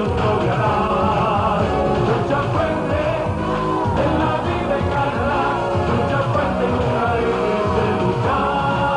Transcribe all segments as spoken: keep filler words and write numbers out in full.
sueños lograrás. Lucha fuerte, en la vida ganarás. Lucha fuerte, nunca dejes de luchar.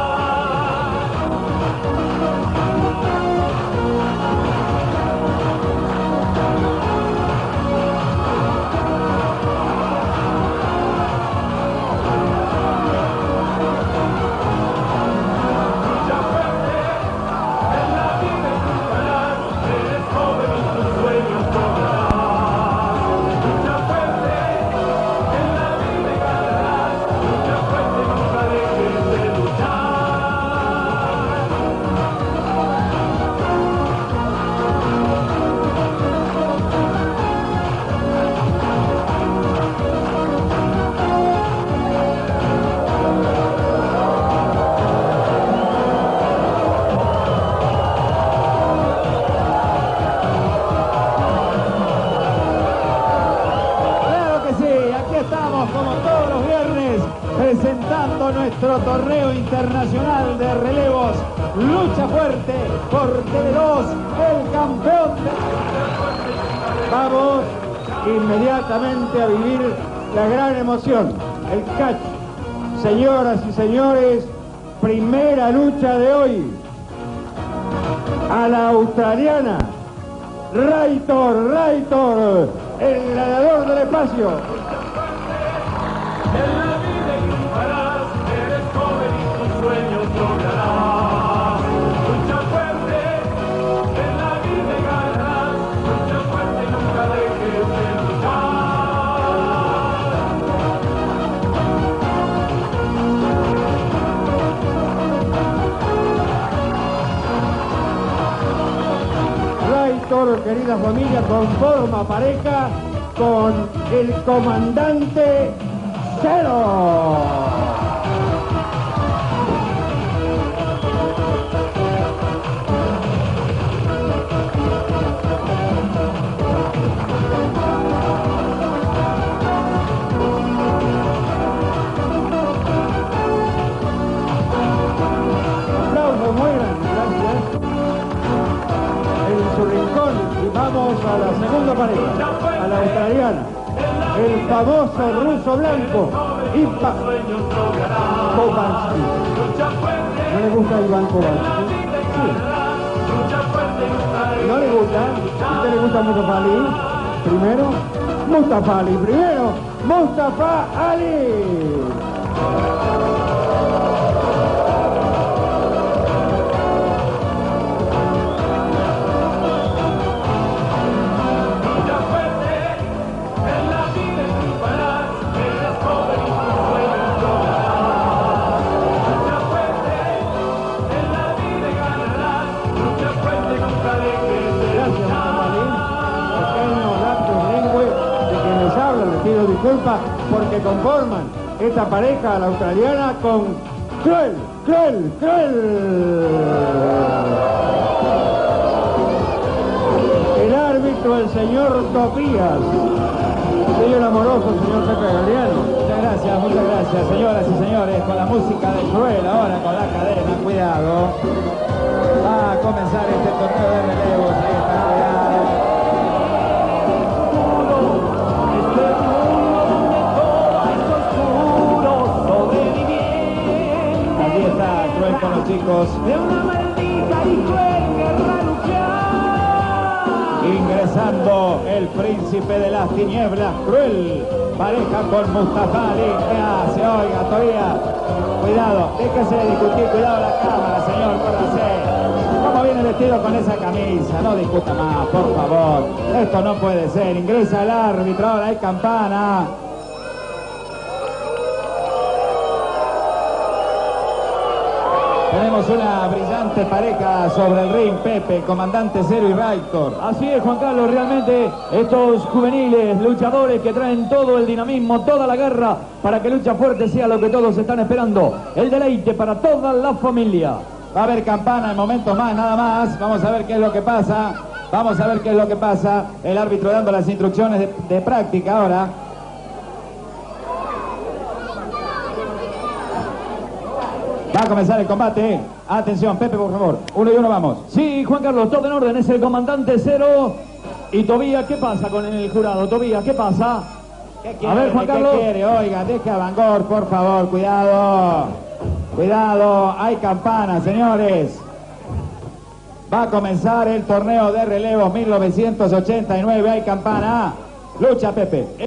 Presentando nuestro torneo internacional de relevos, Lucha Fuerte por Tele dos, el campeón de... Vamos inmediatamente a vivir la gran emoción, el catch. Señoras y señores, primera lucha de hoy. A la australiana, Raitor, Raitor, el gladiador del espacio. Sueños lograrás. Lucha fuerte, en la vida ganarás. Lucha fuerte, nunca dejes de luchar. Raitor, querida familia, conforma pareja con el comandante Cero. Vamos a la segunda pareja, a la australiana, el famoso ruso blanco, Ivan Kovalski. ¿No le gusta Iván Kovalski? Sí. ¿No le gusta? ¿A usted le gusta Mustafa Ali? Primero, Mustafa Ali, primero, Mustafa Ali. Disculpa, porque conforman esta pareja, la australiana, con Cruel, Cruel, Cruel. El árbitro, el señor Topías. Señor amoroso, señor Pepe Galeano. Muchas gracias, muchas gracias, señoras y señores, con la música de Cruel, ahora con la cadena, cuidado. Va a comenzar este torneo de relevos, ahí está, cuidado. Aquí está Cruel con los chicos. De una maldita y cruel guerra luchar. Ingresando el príncipe de las tinieblas, Cruel. Pareja con Mustafa Ali. ¿Qué hace? Oiga, todavía. Cuidado, déjese de discutir. Cuidado la cámara, señor. Córrase. ¿Cómo viene vestido con esa camisa? No discuta más, por favor. Esto no puede ser. Ingresa el árbitro. Ahora hay campana. Tenemos una brillante pareja sobre el ring, Pepe, comandante Cero y Raitor. Así es, Juan Carlos, realmente estos juveniles luchadores que traen todo el dinamismo, toda la garra para que Lucha Fuerte sea lo que todos están esperando. El deleite para toda la familia. Va a haber campana en momentos más, nada más. Vamos a ver qué es lo que pasa. Vamos a ver qué es lo que pasa. El árbitro dando las instrucciones de, de práctica ahora. Va a comenzar el combate. Atención, Pepe, por favor. Uno y uno, vamos. Sí, Juan Carlos, todo en orden. Es el comandante Cero ¿Y Tobías qué pasa con el jurado? Tobías, ¿qué pasa? ¿Qué quiere? A ver, Juan ¿Qué Carlos. quiere? Oiga, deje a Bangor, por favor, cuidado. Cuidado, hay campana, señores. Va a comenzar el torneo de relevo mil novecientos ochenta y nueve, hay campana. Lucha, Pepe.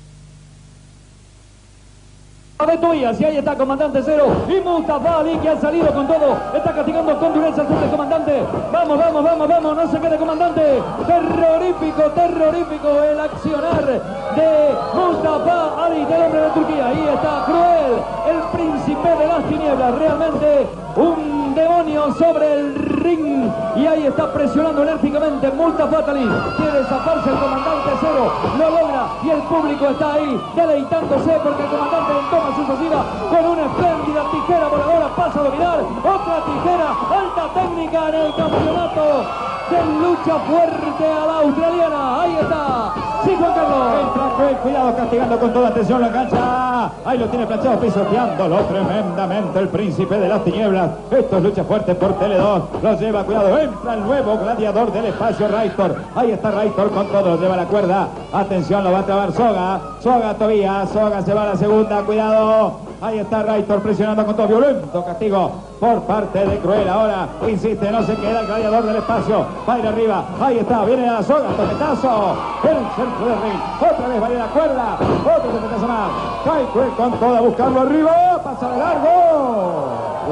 De Tobías, y ahí está comandante cero y Mustafa Ali, que ha salido con todo, está castigando con dureza al comandante. Vamos, vamos, vamos, vamos, no se quede, comandante. Terrorífico, terrorífico el accionar de Mustafa Ali, del hombre de Turquía. Ahí está Cruel, el príncipe de las tinieblas, realmente un demonio sobre el ring, y ahí está presionando enérgicamente Mustafa Ali. Quiere zafarse el comandante cero, lo logra, y el público está ahí deleitándose porque el comandante en toma sucesiva con una espléndida tijera voladora pasa a dominar. Otra tijera, alta técnica en el campeonato de lucha fuerte a la australiana. Ahí está, sí, Juan Carlos. Entra Cruel, cuidado, castigando con toda atención, lo engancha. Ahí lo tiene planchado, pisoteándolo tremendamente el príncipe de las tinieblas. Esto es lucha fuerte por Tele dos. Lo lleva, cuidado, entra el nuevo gladiador del espacio, Raitor. Ahí está Raitor con todo, lleva la cuerda. Atención, lo va a trabar Soga. Soga todavía, Soga se va a la segunda, cuidado. Ahí está Raitor presionando con todo, violento castigo por parte de Cruel. Ahora insiste, no se queda el gladiador del espacio. Va a ir arriba, ahí está, viene a la Soga, topetazo en el centro del ring. Otra vez va a ir a la cuerda, otro topetazo más. Cae Cruel con todo, a buscarlo arriba, pasa de largo.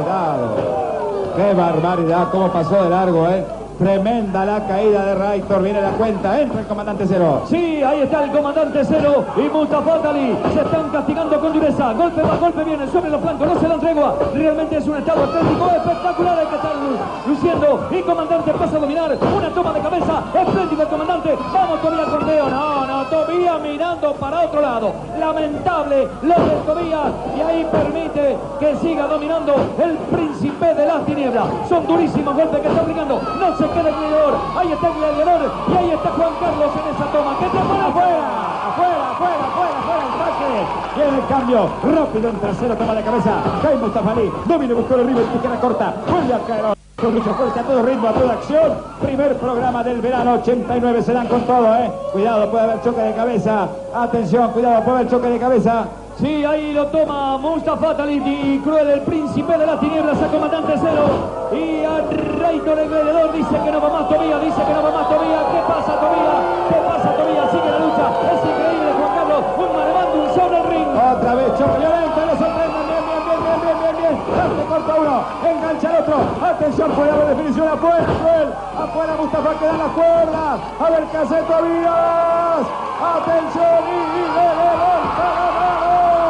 Cuidado, qué barbaridad, cómo pasó de largo, eh. Tremenda la caída de Raitor, viene la cuenta, entra el comandante cero. Sí, ahí está el comandante cero y Mustafa Ali. Se están castigando con dureza. Golpe va, golpe viene sobre los flancos, no se dan tregua. Realmente es un estado atlético espectacular el que están luciendo. Y comandante pasa a dominar. Una toma de cabeza. Espléndido el comandante. Vamos, Tobías con Leo. No, no, Tobías mirando para otro lado. Lamentable lo de Tobías. Y ahí permite que siga dominando el príncipe de las tinieblas. Son durísimos golpes que está aplicando. No se queda el gladiador, ahí está el gladiador y ahí está Juan Carlos en esa toma. ¿Qué te pone afuera? Afuera, afuera, afuera, afuera, el saque. Viene el cambio, rápido en trasero, toma de cabeza. Cae Mustafa Ali, domina, buscó el arriba y tijera corta. Vuelve a caer con mucha fuerza, a todo ritmo, a toda acción. Primer programa del verano ochenta y nueve, se dan con todo, eh. Cuidado, puede haber choque de cabeza. Atención, cuidado, puede haber choque de cabeza. Sí, ahí lo toma Mustafa Ali y Cruel, el príncipe de las tinieblas, a comandante cero. Y a Raitor, el gladiador, dice que no va más Tobías, dice que no va más Tobías. ¿Qué pasa, Tobías? ¿Qué pasa, Tobías? Sigue la lucha, es increíble, Juan Carlos. Un maremándum sobre el ring. Otra vez choque violento, lo sorprenden, bien, bien, bien, bien, bien, bien, bien. Se corta uno, engancha el otro. Atención, puede haber definición afuera, Cruel. Afuera Mustafa, quedan las cuerdas. A ver qué hace Tobías. Atención y le levanta la mano.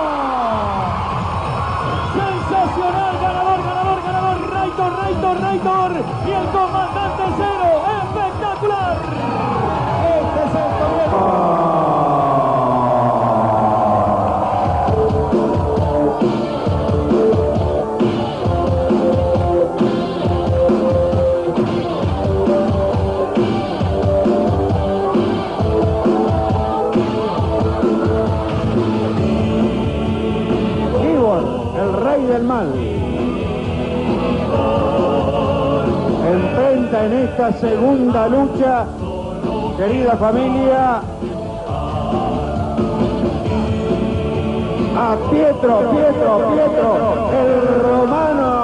Sensacional, ganador, ganador, ganador, Raitor, Raitor, Raitor y el comandante cero, espectacular. Este es el torneo. El rey del mal enfrenta en esta segunda lucha, querida familia, a Pietro, Pietro, Pietro, el romano.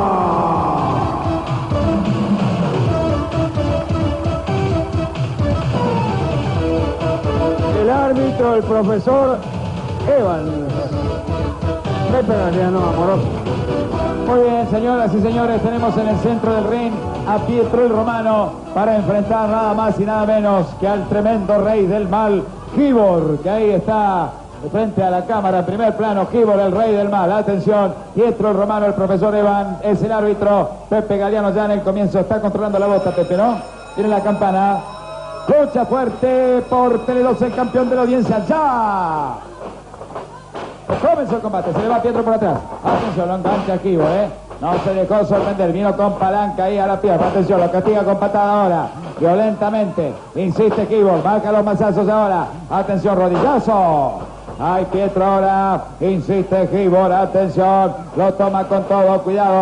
El árbitro, el profesor Evans. Pepe Galeano, amoroso. Muy bien, señoras y señores, tenemos en el centro del ring a Pietro el Romano para enfrentar nada más y nada menos que al tremendo rey del mal, Gibor, que ahí está frente a la cámara, en primer plano, Gibor, el rey del mal. Atención, Pietro el Romano, el profesor Evan es el árbitro. Pepe Galeano ya en el comienzo está controlando la bota, Pepe, ¿no? Tiene la campana. Lucha fuerte por Tele dos, el campeón de la audiencia, ya. Comenzó el combate, se le va Pietro por atrás. Atención, lo engancha Gibor, ¿eh? No se dejó sorprender, vino con palanca ahí a la pierna. Atención, lo castiga con patada ahora. Violentamente, insiste Gibor, marca los mazazos ahora. Atención, rodillazo. Ay, Pietro ahora, insiste Gibor, atención, lo toma con todo, cuidado.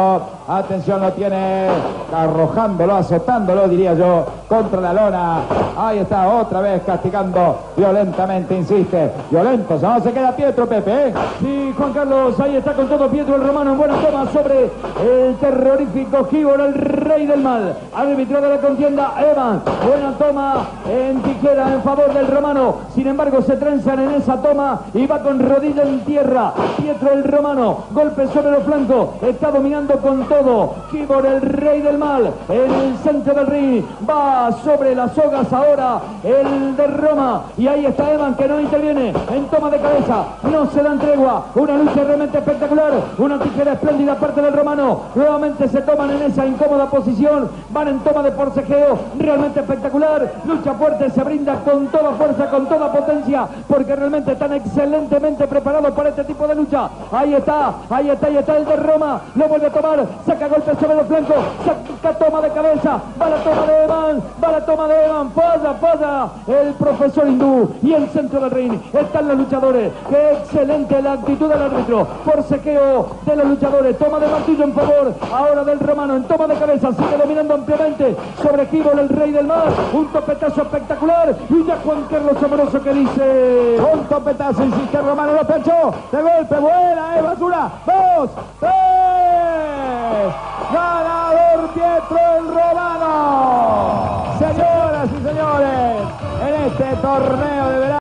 Atención, lo tiene arrojándolo, azotándolo, diría yo, contra la lona. Ahí está, otra vez castigando violentamente, insiste. Violento, no se queda Pietro, Pepe. ¿eh? Sí, Juan Carlos, ahí está con todo Pietro el Romano en buena toma sobre el terrorífico Gibor, el rey del mal. Árbitro de la contienda, Evan. Buena toma en tijera en favor del Romano. Sin embargo, se trenzan en esa toma y va con rodilla en tierra. Pietro el Romano, golpe sobre los flancos. Está dominando con todo. Gibor, el rey del mal, en el centro del ring. Va sobre las sogas ahora el de Roma. Y ahí está Evan, que no interviene en toma de cabeza. No se dan tregua. Una lucha realmente espectacular. Una tijera espléndida parte del Romano. Nuevamente se toman en esa incómoda posición. Van en toma de forcejeo. Realmente espectacular. Lucha fuerte, se brinda con toda fuerza, con toda potencia, porque realmente están excelentemente preparados para este tipo de lucha. Ahí está, ahí está, ahí está el de Roma. Lo vuelve a tomar. Saca golpes sobre los flancos. Saca toma de cabeza. Va la toma de Evan. Va la toma de Evan. Falla, falla el profesor hindú. Y el centro del ring están los luchadores. Qué excelente la actitud del árbitro. Forcejeo de los luchadores. Toma de martillo en favor ahora del Romano. En toma de cabeza sigue dominando ampliamente sobre Gibor, el rey del mar. Un topetazo espectacular. Y ya Juan Carlos Amoroso que dice: un topetazo, insiste Romano, lo planchó. De golpe, buena, es basura. Dos, tres. Ganador Pietro el Romano. Señoras y señores, en este torneo de verano.